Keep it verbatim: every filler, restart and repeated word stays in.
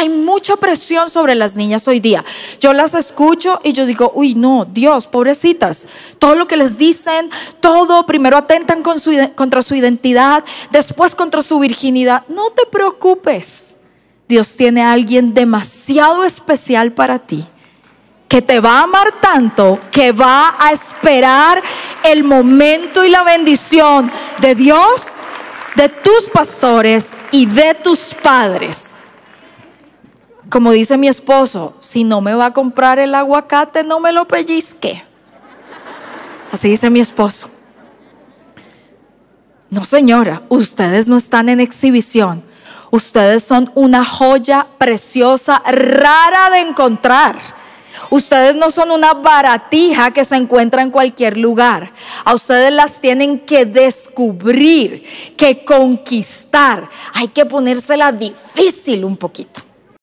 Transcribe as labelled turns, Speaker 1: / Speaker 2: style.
Speaker 1: Hay mucha presión sobre las niñas hoy día. Yo las escucho y yo digo, uy, no, Dios, pobrecitas. Todo lo que les dicen, todo, primero atentan con su, contra su identidad, después contra su virginidad. No te preocupes. Dios tiene a alguien demasiado especial para ti, que te va a amar tanto, que va a esperar el momento y la bendición de Dios, de tus pastores y de tus padres. Como dice mi esposo, si no me va a comprar el aguacate, no me lo pellizque. Así dice mi esposo. No, señora, ustedes no están en exhibición. Ustedes son una joya preciosa, rara de encontrar. Ustedes no son una baratija que se encuentra en cualquier lugar. A ustedes las tienen que descubrir, que conquistar. Hay que ponérsela difícil un poquito.